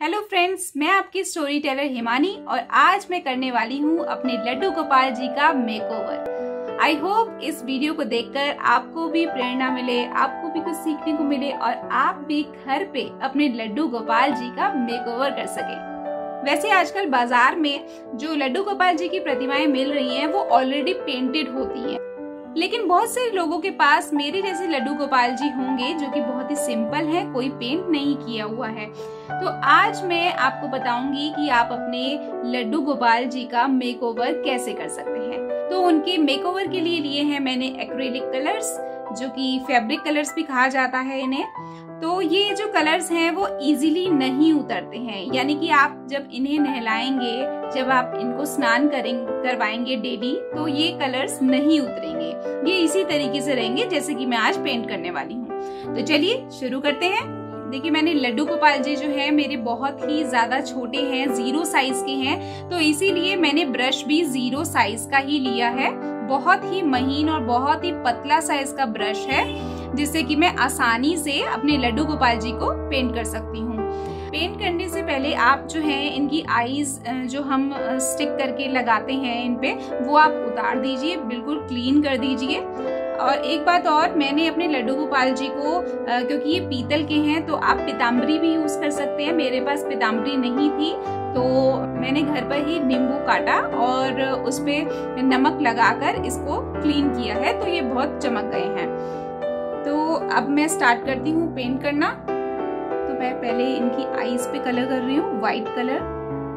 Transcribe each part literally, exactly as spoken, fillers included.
Hello friends, मैं आपकी story teller Himani और आज मैं करने वाली हूँ अपने लड्डू गोपाल जी का मेकओवर। आई होप इस वीडियो को देखकर आपको भी प्रेरणा मिले, आपको भी कुछ सीखने को मिले और आप भी घर पे अपने लड्डू गोपाल जी का मेकओवर कर सके। वैसे आजकल बाजार में जो लड्डू गोपाल जी की प्रतिमाएं मिल रही हैं वो ऑलरेडी पेंटेड होती हैं, लेकिन बहुत से लोगों के पास मेरे जैसे लड्डू गोपाल जी होंगे जो कि बहुत ही सिंपल है, कोई पेंट नहीं किया हुआ है। तो आज मैं आपको बताऊंगी कि आप अपने लड्डू गोपाल जी का मेकओवर कैसे कर सकते हैं। तो उनके मेकओवर के लिए लिए हैं मैंने एक्रेलिक कलर्स, जो कि फैब्रिक कलर्स भी कहा जाता है इन्हें। तो ये जो कलर्स हैं वो इजीली नहीं उतरते हैं, यानी कि आप जब इन्हें नहलाएंगे, जब आप इनको स्नान करेंगे करवाएंगे डेली, तो ये कलर्स नहीं उतरेंगे, ये इसी तरीके से रहेंगे जैसे कि मैं आज पेंट करने वाली हूँ। तो चलिए शुरू करते हैं। देखिए, मैंने लड्डू गोपाल जी जो है मेरे बहुत ही ज्यादा छोटे हैं, जीरो साइज के हैं, तो इसीलिए मैंने ब्रश भी जीरो साइज का ही लिया है। बहुत ही महीन और बहुत ही पतला साइज का ब्रश है, जिससे कि मैं आसानी से अपने लड्डू गोपाल जी को पेंट कर सकती हूँ। पेंट करने से पहले आप जो है इनकी आईज जो हम स्टिक करके लगाते हैं इन पे, वो आप उतार दीजिए, बिल्कुल क्लीन कर दीजिए। और एक बात और, मैंने अपने लड्डू गोपाल जी को, क्योंकि ये पीतल के हैं, तो आप पीताम्बरी भी यूज कर सकते हैं। मेरे पास पीताम्बरी नहीं थी, तो मैंने घर पर ही नींबू काटा और उस पे नमक लगाकर इसको क्लीन किया है, तो ये बहुत चमक गए हैं। तो अब मैं स्टार्ट करती हूँ पेंट करना। तो मैं पहले इनकी आईज पे कलर कर रही हूँ, व्हाइट कलर।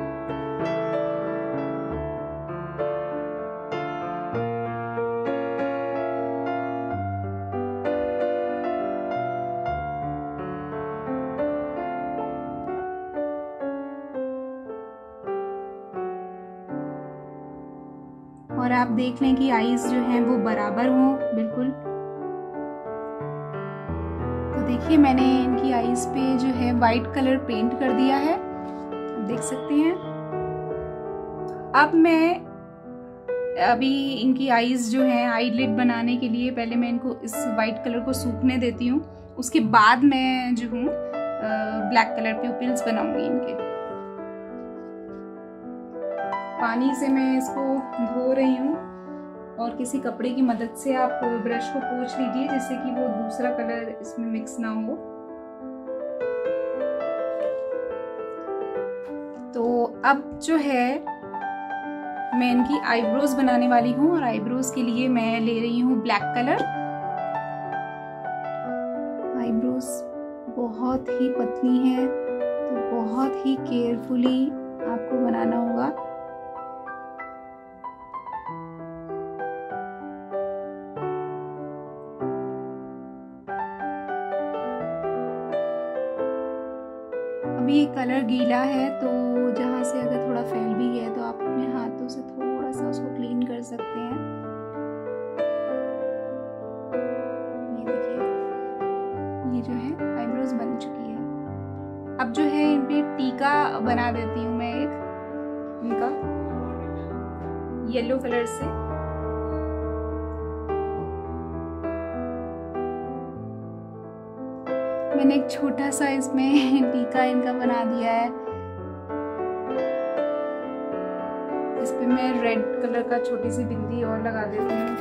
और आप देख लें कि आईज जो हैं वो बराबर हों बिल्कुल। तो देखिए, मैंने इनकी आईज पे जो है वाइट कलर पेंट कर दिया है, आप देख सकते हैं। अब मैं अभी इनकी आईज जो हैं आईलिड बनाने के लिए पहले मैं इनको इस वाइट कलर को सूखने देती हूँ, उसके बाद मैं जो हूँ ब्लैक कलर प्यूपिल्स बनाऊंगी इनके। पानी से मैं इसको धो रही हूँ और किसी कपड़े की मदद से आप ब्रश को पोंछ लीजिए, जिससे कि वो दूसरा कलर इसमें मिक्स ना हो। तो अब जो है मैं इनकी आईब्रोज बनाने वाली हूँ और आईब्रोज के लिए मैं ले रही हूँ ब्लैक कलर। आईब्रोज बहुत ही पतली है, तो बहुत ही केयरफुली आपको बनाना होगा। अभी ये कलर गीला है, तो जहाँ से अगर थोड़ा फैल भी गया तो आप अपने हाथों से थोड़ा सा उसको क्लीन कर सकते हैं। ये देखिए, ये जो है आईब्रोज बन चुकी है। अब जो है इन पे टीका बना देती हूँ मैं एक, इनका येलो कलर से। मैंने एक छोटा सा इसमें टीका इनका बना दिया है। इस पे मैं रेड कलर का छोटी सी बिंदी और लगा देती हूँ,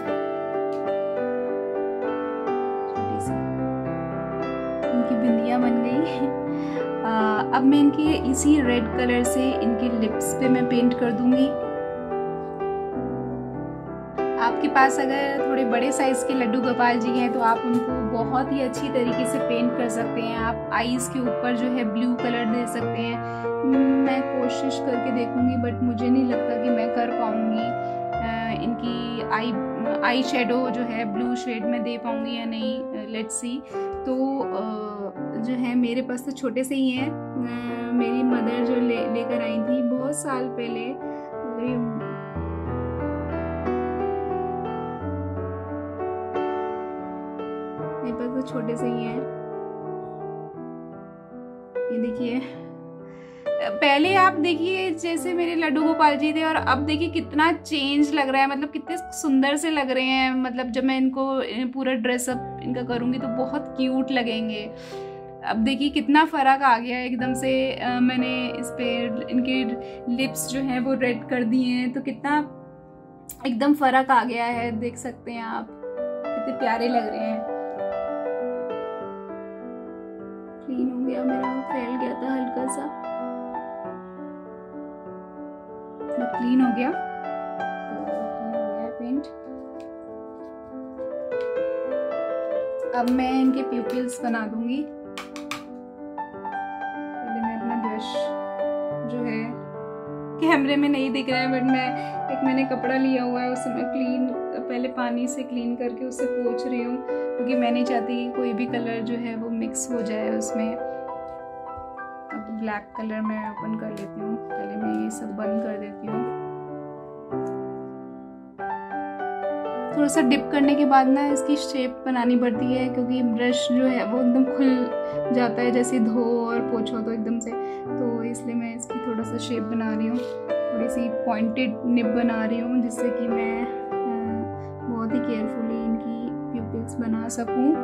छोटी सी इनकी बिंदियां बन गई। आ, अब मैं इनके इसी रेड कलर से इनके लिप्स पे मैं पेंट कर दूंगी। आपके पास अगर थोड़े बड़े साइज के लड्डू गोपाल जी हैं तो आप उनको बहुत ही अच्छी तरीके से पेंट कर सकते हैं। आप आईज के ऊपर जो है ब्लू कलर दे सकते हैं। मैं कोशिश करके देखूंगी, बट मुझे नहीं लगता कि मैं कर पाऊंगी। इनकी आई आई शेडो जो है ब्लू शेड में दे पाऊंगी या नहीं, लेट्स सी। तो जो है मेरे पास तो छोटे से ही हैं। मेरी मदर जो ले लेकर आई थी बहुत साल पहले, मेरे पास तो छोटे से ही हैं। ये देखिए, पहले आप देखिए जैसे मेरे लड्डू गोपाल जी थे और अब देखिए कितना चेंज लग रहा है, मतलब कितने सुंदर से लग रहे हैं। मतलब जब मैं इनको पूरा ड्रेसअप इनका करूंगी तो बहुत क्यूट लगेंगे। अब देखिए कितना फ़र्क आ गया है एकदम से। आ, मैंने इस पे इनके लिप्स जो हैं वो रेड कर दिए हैं, तो कितना एकदम फ़र्क आ गया है, देख सकते हैं आप कितने प्यारे लग रहे हैं। क्लीन हो गया, मेरा फैल गया था हल्का सा, क्लीन हो गया, क्लीन हो गया पेंट। अब मैं इनके प्यूपिल्स बना दूंगी। पहले मैं अपना ब्रश जो है कैमरे में नहीं दिख रहा है, बट मैं एक मैंने कपड़ा लिया हुआ है, उससे मैं क्लीन पहले पानी से क्लीन करके उससे पोंछ रही हूँ, क्योंकि मैं नहीं चाहती कि कोई भी कलर जो है वो मिक्स हो जाए उसमें। अब ब्लैक कलर मैं ओपन कर लेती हूँ, पहले मैं ये सब बंद कर देती हूँ। थोड़ा सा डिप करने के बाद ना इसकी शेप बनानी पड़ती है, क्योंकि ब्रश जो है वो एकदम खुल जाता है जैसे धो और पोछो तो एकदम से, तो इसलिए मैं इसकी थोड़ा सा शेप बना रही हूँ, थोड़ी सी पॉइंटेड निप बना रही हूँ, जिससे कि मैं बहुत ही केयरफुली इनकी प्यूपिल्स बना सकूँ।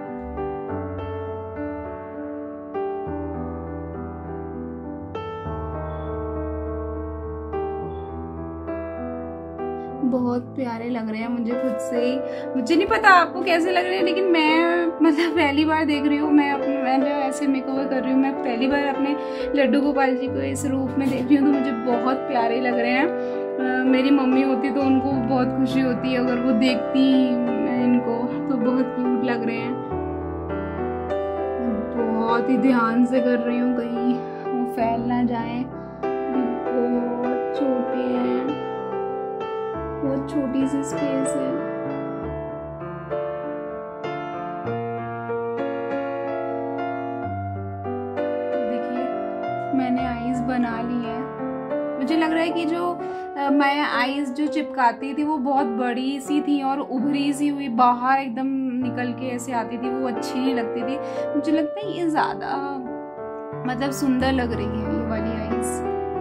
बहुत प्यारे लग रहे हैं मुझे खुद से ही, मुझे नहीं पता आपको कैसे लग रहे हैं, लेकिन मैं मतलब पहली बार देख रही हूँ, मैं अपने मैं जो ऐसे मेकओवर कर रही हूँ, मैं पहली बार अपने लड्डू गोपाल जी को इस रूप में देख रही हूँ, तो मुझे बहुत प्यारे लग रहे हैं। आ, मेरी मम्मी होती तो उनको बहुत खुशी होती अगर वो देखती इनको, तो बहुत क्यूट लग रहे हैं। बहुत ही ध्यान से कर रही हूँ कहीं वो फैल ना जाए, बहुत छोटे हैं, बहुत छोटी सी स्पेस है। देखिए मैंने आईज बना ली है। मुझे लग रहा है कि जो आ, मैं आईज जो चिपकाती थी वो बहुत बड़ी सी थी और उभरी सी हुई बाहर एकदम निकल के ऐसे आती थी, वो अच्छी नहीं लगती थी। मुझे लगता है ये ज्यादा मतलब सुंदर लग रही है ये वाली आईज।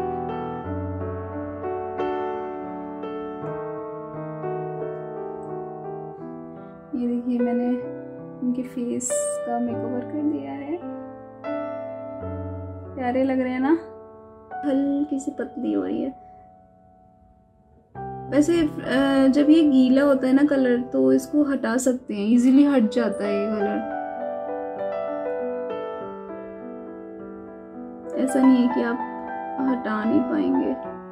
ये देखिए मैंने इनके फेस का मेकओवर कर दिया है, प्यारे लग रहे हैं ना, हल्की सी पतली हो रही है। वैसे जब ये गीला होता है ना कलर, तो इसको हटा सकते हैं, इजीली हट जाता है ये कलर, ऐसा नहीं है कि आप हटा नहीं पाएंगे।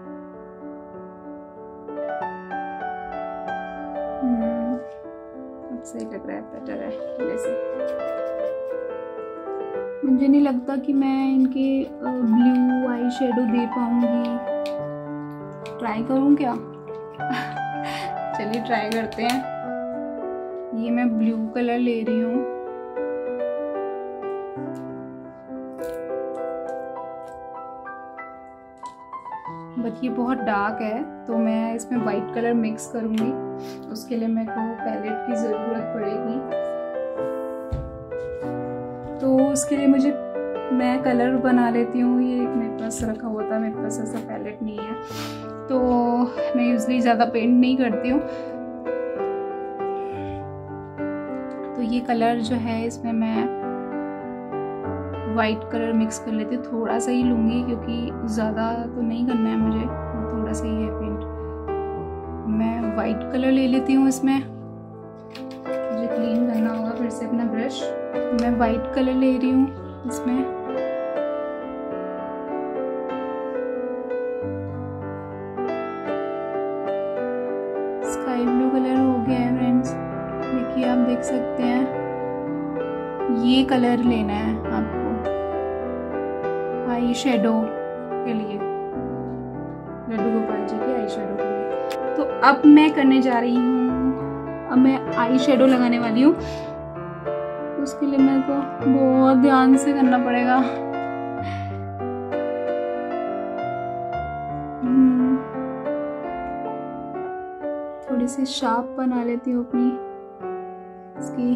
हम्म अब सही लग रहा है, बेटर है पहले से। मुझे नहीं लगता कि मैं इनके ब्लू आई शेडो दे पाऊंगी, ट्राई करूं क्या? चलिए ट्राई करते हैं। ये मैं ब्लू कलर ले रही हूँ, बट ये बहुत डार्क है, तो मैं इसमें वाइट कलर मिक्स करूंगी, उसके लिए मेरे को पैलेट की ज़रूरत पड़ेगी। तो उसके लिए मुझे मैं कलर बना लेती हूँ, ये एक मेरे पास रखा हुआ था, मेरे पास ऐसा पैलेट नहीं है, तो मैं यूजली ज़्यादा पेंट नहीं करती हूँ। तो ये कलर जो है इसमें मैं वाइट कलर मिक्स कर लेती हूँ, थोड़ा सा ही लूँगी क्योंकि ज़्यादा तो नहीं करना है मुझे, थोड़ा सा ही है पेंट। मैं वाइट कलर ले लेती हूँ इसमें, मुझे क्लीन करना होगा फिर से अपना ब्रश। मैं वाइट कलर ले रही हूँ इसमें, स्काई ब्लू कलर हो गया है फ्रेंड्स, देखिए आप देख सकते हैं। ये कलर लेना है आपको आई शेडो के लिए, लड्डू गोपाल जी के आई शेडो के लिए। तो अब मैं करने जा रही हूँ, अब मैं आई शेडो लगाने वाली हूँ, उसके लिए मेरे को बहुत ध्यान से करना पड़ेगा। थोड़ी सी शार्प बना लेती हूँ अपनी इसकी।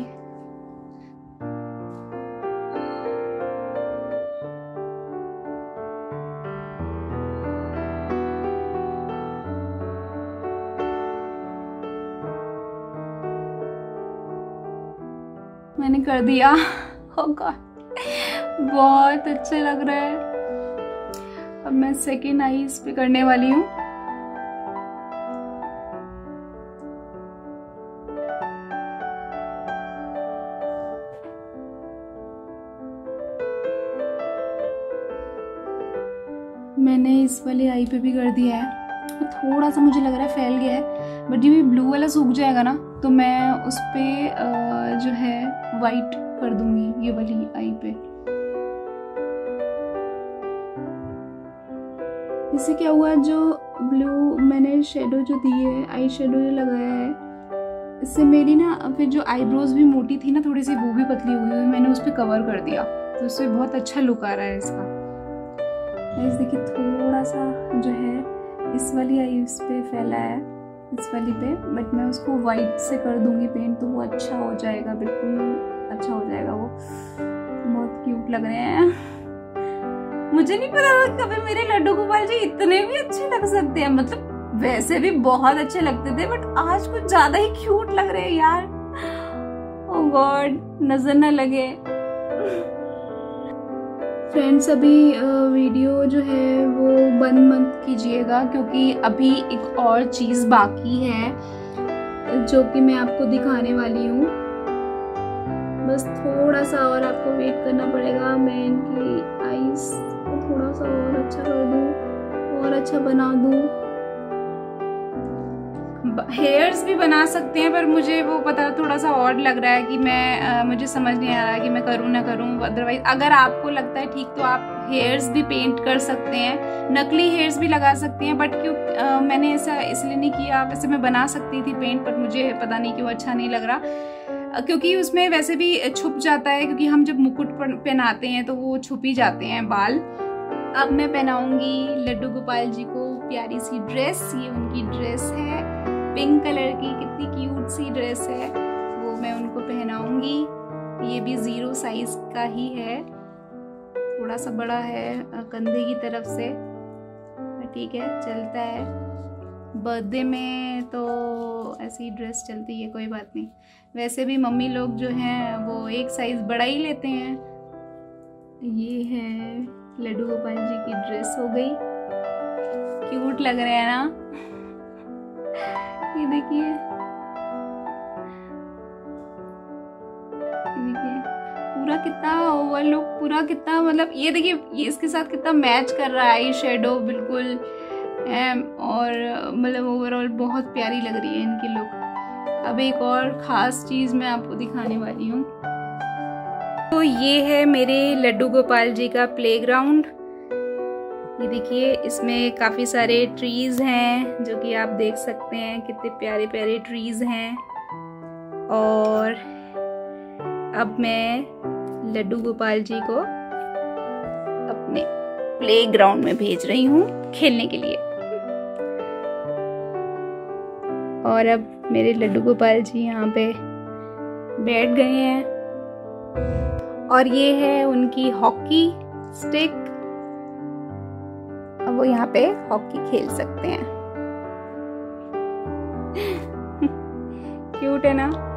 मैंने कर दिया, oh God। बहुत अच्छा लग रहा है। अब मैं सेकेंड आई इस पे करने वाली हूँ। मैंने इस वाले आई पे भी कर दिया है। थोड़ा सा मुझे लग रहा है फैल गया है, बट जब ये ब्लू वाला सूख जाएगा ना तो मैं उस पे जो है वाइट कर दूंगी, ये वाली आई पे। इससे क्या हुआ, जो ब्लू मैंने शेडो जो दी है, आई शेडो जो लगाया है, इससे मेरी ना फिर जो आईब्रोज भी मोटी थी ना थोड़ी सी, वो भी पतली हुई हुई मैंने उस पर कवर कर दिया, तो उससे बहुत अच्छा लुक आ रहा है इसका। इस देखिए थोड़ा सा जो है इस वाली आई इस पे फैला है, इस वाली पे, बट मैं उसको वाइट से कर दूंगी पेंट, तो वो अच्छा हो जाएगा, बिल्कुल अच्छा हो जाएगा। वो बहुत क्यूट लग रहे हैं। मुझे नहीं पता था कभी मेरे लड्डू गोपाल जी इतने भी अच्छे लग सकते हैं। मतलब वैसे भी बहुत अच्छे लगते थे, बट आज कुछ ज्यादा ही क्यूट लग रहे हैं यार। ओह गॉड, नजर ना लगे। फ्रेंड्स, अभी वीडियो जो है वो बंद मत कीजिएगा, क्योंकि अभी एक और चीज़ बाकी है जो कि मैं आपको दिखाने वाली हूँ। बस थोड़ा सा और आपको वेट करना पड़ेगा। मैं इनकी आईज को थोड़ा सा और अच्छा कर दूँ और अच्छा बना दूँ। हेयर्स भी बना सकते हैं, पर मुझे वो पता थोड़ा सा ऑड लग रहा है कि मैं आ, मुझे समझ नहीं आ रहा है कि मैं करूँ ना करूँ। अदरवाइज अगर आपको लगता है ठीक तो आप हेयर्स भी पेंट कर सकते हैं, नकली हेयर्स भी लगा सकते हैं, बट क्यों आ, मैंने ऐसा इसलिए नहीं किया। वैसे मैं बना सकती थी पेंट, पर मुझे पता नहीं क्यों अच्छा नहीं लग रहा, क्योंकि उसमें वैसे भी छुप जाता है, क्योंकि हम जब मुकुट पहनाते हैं तो वो छुप ही जाते हैं बाल। अब मैं पहनाऊंगी लड्डू गोपाल जी को प्यारी सी ड्रेस। ये उनकी ड्रेस है, पिंक कलर की, कितनी क्यूट सी ड्रेस है, वो मैं उनको पहनाऊंगी। ये भी जीरो साइज का ही है, थोड़ा सा बड़ा है कंधे की तरफ से, ठीक है, चलता है। बर्थडे में तो ऐसी ड्रेस चलती है, कोई बात नहीं। वैसे भी मम्मी लोग जो हैं वो एक साइज बड़ा ही लेते हैं। ये है लड्डू गोपाल जी की ड्रेस हो गई, क्यूट लग रहे हैं ना। ये देखिए, देखिए पूरा कितना ओवरलुक, पूरा कितना मतलब ये देखिए ये इसके साथ कितना मैच कर रहा है, आई शेडो बिल्कुल, और मतलब ओवरऑल बहुत प्यारी लग रही है इनकी लुक। अब एक और खास चीज मैं आपको दिखाने वाली हूँ। तो ये है मेरे लड्डू गोपाल जी का प्लेग्राउंड। ये देखिए, इसमें काफ़ी सारे ट्रीज़ हैं जो कि आप देख सकते हैं, कितने प्यारे प्यारे ट्रीज़ हैं। और अब मैं लड्डू गोपाल जी को अपने प्लेग्राउंड में भेज रही हूँ खेलने के लिए। और अब मेरे लड्डू गोपाल जी यहाँ पे बैठ गए हैं, और ये है उनकी हॉकी स्टिक। अब वो यहाँ पे हॉकी खेल सकते हैं। क्यूट है ना।